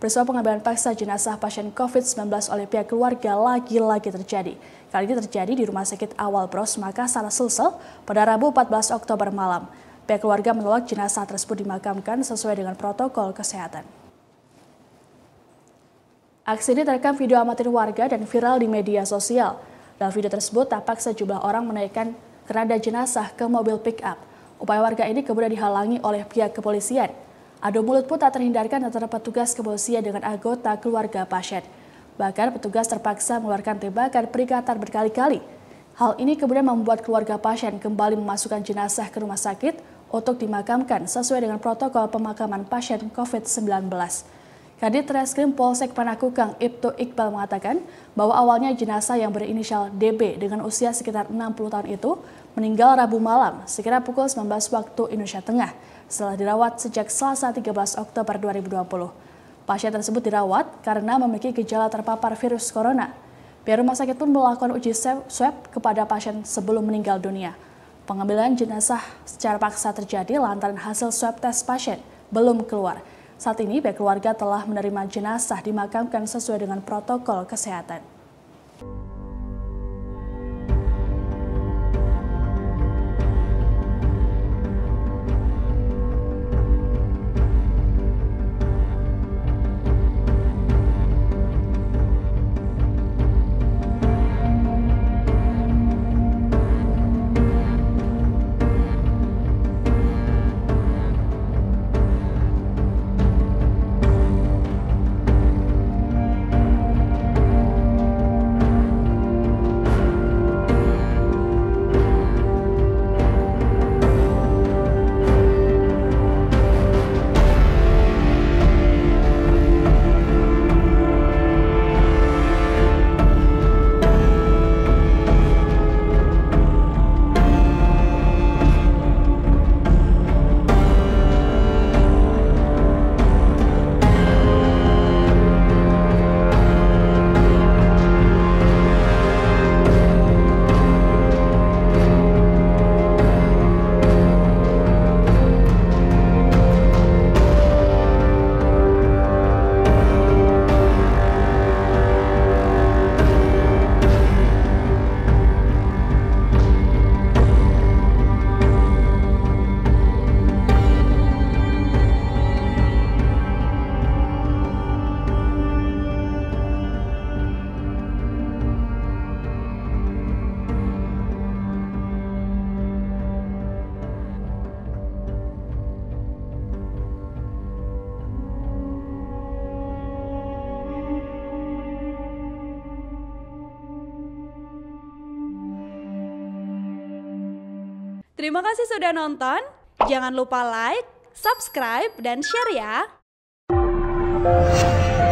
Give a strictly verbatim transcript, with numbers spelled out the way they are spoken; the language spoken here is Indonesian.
Peristiwa pengambilan paksa jenazah pasien covid sembilan belas oleh pihak keluarga lagi-lagi terjadi. Kali ini terjadi di Rumah Sakit Awal Bros Makassar, Sulsel pada Rabu empat belas Oktober malam. Pihak keluarga menolak jenazah tersebut dimakamkan sesuai dengan protokol kesehatan. Aksi ini terekam video amatir warga dan viral di media sosial. Dalam video tersebut tampak sejumlah orang menaikkan keranda jenazah ke mobil pick-up. Upaya warga ini kemudian dihalangi oleh pihak kepolisian. Adu mulut pun tak terhindarkan antara petugas kepolisian dengan anggota keluarga pasien. Bahkan petugas terpaksa mengeluarkan tembakan peringatan berkali-kali. Hal ini kemudian membuat keluarga pasien kembali memasukkan jenazah ke rumah sakit untuk dimakamkan sesuai dengan protokol pemakaman pasien covid sembilan belas. Kadit Reskrim Polsek Panakukang Ibtu Iqbal mengatakan bahwa awalnya jenazah yang berinisial D B dengan usia sekitar enam puluh tahun itu meninggal Rabu malam sekira pukul sembilan belas waktu Indonesia Tengah setelah dirawat sejak Selasa tiga belas Oktober dua ribu dua puluh. Pasien tersebut dirawat karena memiliki gejala terpapar virus corona. Pihak rumah sakit pun melakukan uji swab kepada pasien sebelum meninggal dunia. Pengambilan jenazah secara paksa terjadi lantaran hasil swab tes pasien belum keluar. Saat ini pihak keluarga telah menerima jenazah dimakamkan sesuai dengan protokol kesehatan. Terima kasih sudah nonton. Jangan lupa like, subscribe, dan share ya.